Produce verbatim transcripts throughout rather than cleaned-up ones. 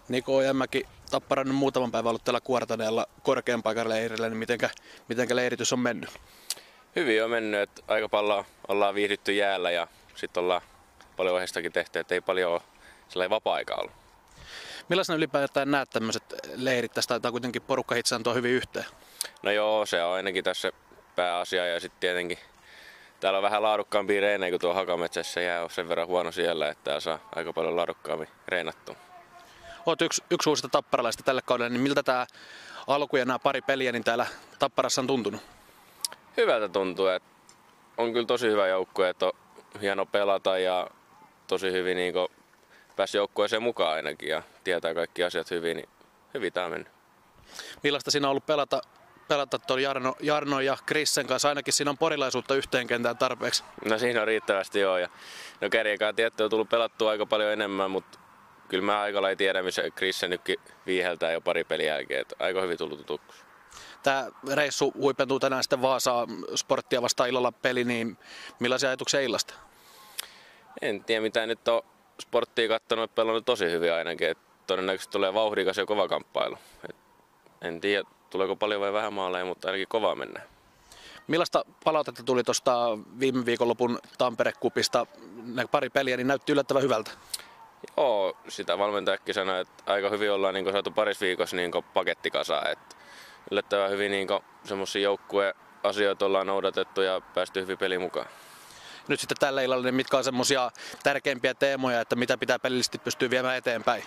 Niko Ojamäki, Tapparan on muutaman päivän ollut täällä Kuortaneella korkean paikan leirillä, niin mitenkä, mitenkä leiritys on mennyt? Hyvin on mennyt, että aika paljon ollaan viihdytty jäällä ja sitten ollaan paljon ohjeistakin tehty, että ei paljon ole sellainen vapaa-aika ollut. Millaisena ylipäätään näet tämmöiset leirit? Tästä taitaa kuitenkin porukka itseään tuo hyvin yhteen. No joo, se on ainakin tässä pääasia ja sitten tietenkin täällä on vähän laadukkaampia reenejä kuin tuo Hakametsässä. Jää on sen verran huono siellä, että täällä saa aika paljon laadukkaammin reenattua. Olet yksi, yksi uusista tapparalaista tälle kaudelle, niin miltä tämä alku ja nämä pari peliä niin täällä Tapparassa on tuntunut? Hyvältä tuntuu, että on kyllä tosi hyvä joukkue, että on hieno pelata ja tosi hyvin niin pääsi joukkueeseen mukaan ainakin ja tietää kaikki asiat hyvin, niin hyvin tämä on mennyt. Millaista siinä on ollut pelata, pelata tuon Jarno, Jarno ja Krissen kanssa? Ainakin siinä on porilaisuutta yhteen kentään tarpeeksi. No siinä on riittävästi joo. Ja, no Kärjekaan tietty on tullut pelattua aika paljon enemmän, mutta kyllä mä aika lailla tiedän, missä Krissen nytkin viiheltää jo pari pelin jälkeen. Että aika hyvin tullut tutuksi. Tämä reissu huipentuu tänään sitten Vaasaa Sporttia vastaan illalla peli, niin millaisia ajatuksia illasta? En tiedä mitä nyt on Sporttia katsonut, pelannut tosi hyvin ainakin. Et todennäköisesti tulee vauhdikas ja kova kamppailu. Et en tiedä tuleeko paljon vai vähän maaleja, mutta ainakin kovaa mennään. Millaista palautetta tuli tuosta viime viikonlopun Tampere-kupista? Ne pari peliä niin näytti yllättävän hyvältä. Joo, sitä valmentajakin sanoi, että aika hyvin ollaan niin saatu parissa viikossa niin paketti kasaan. Että yllättävän hyvin niin semmoisia joukkueen asioita ollaan noudatettu ja päästy hyvin peliin mukaan. Nyt sitten tällä illalla, niin mitkä on semmoisia tärkeimpiä teemoja, että mitä pitää pelillisesti pystyä viemään eteenpäin?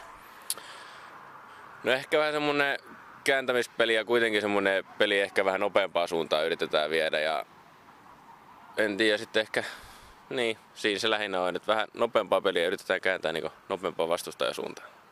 No ehkä vähän semmoinen kääntämispeli ja kuitenkin semmoinen peli ehkä vähän nopeampaa suuntaan yritetään viedä. Ja en tiedä sitten ehkä, niin siinä se lähinnä on, että vähän nopeampaa peliä yritetään kääntää niin nopeampaa vastustajasuuntaan.